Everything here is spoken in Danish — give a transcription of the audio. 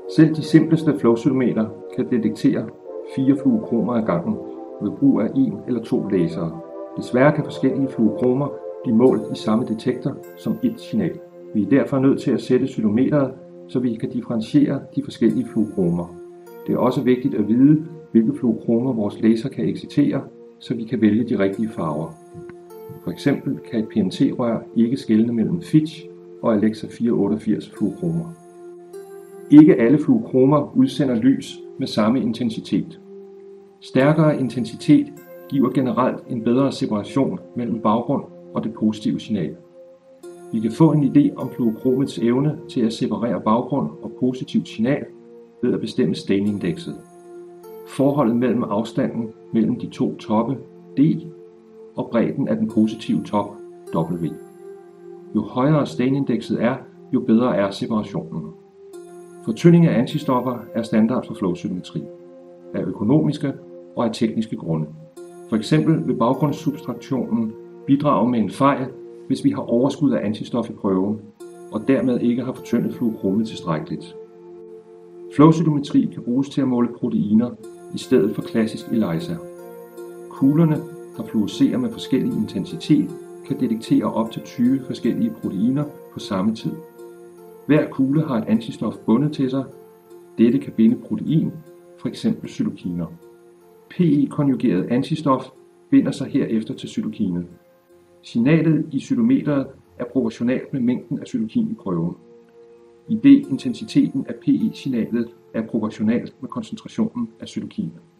Selv de simpleste flowcytometer kan detektere 4 fluokromer ad gangen ved brug af 1 eller 2 lasere. Desværre kan forskellige fluokromer blive målt i samme detektor som et signal. Vi er derfor nødt til at sætte cytometeret, så vi kan differentiere de forskellige fluokromer. Det er også vigtigt at vide, hvilke fluokromer vores laser kan excitere, så vi kan vælge de rigtige farver. For eksempel kan et PMT-rør ikke skelne mellem Fitch og Alexa 488 fluokromer. Ikke alle fluokromer udsender lys med samme intensitet. Stærkere intensitet giver generelt en bedre separation mellem baggrund og det positive signal. Vi kan få en idé om fluokromets evne til at separere baggrund og positivt signal ved at bestemme Stein-indekset. Forholdet mellem afstanden mellem de to toppe D og bredden af den positive top W. Jo højere Stein-indekset er, jo bedre er separationen. Fortynding af antistoffer er standard for flowcytometri, af økonomiske og af tekniske grunde. For eksempel vil baggrundssubtraktionen bidrage med en fejl, hvis vi har overskud af antistof i prøven, og dermed ikke har fortyndet fluokromet tilstrækkeligt. Flowcytometri kan bruges til at måle proteiner i stedet for klassisk ELISA. Kuglerne, der fluorescerer med forskellig intensitet, kan detektere op til 20 forskellige proteiner på samme tid. Hver kugle har et antistof bundet til sig. Dette kan binde protein, f.eks. cytokiner. PE-konjugeret antistof binder sig herefter til cytokinet. Signalet i cytometeret er proportionalt med mængden af cytokin i prøven, idet intensiteten af PE-signalet er proportionalt med koncentrationen af cytokiner.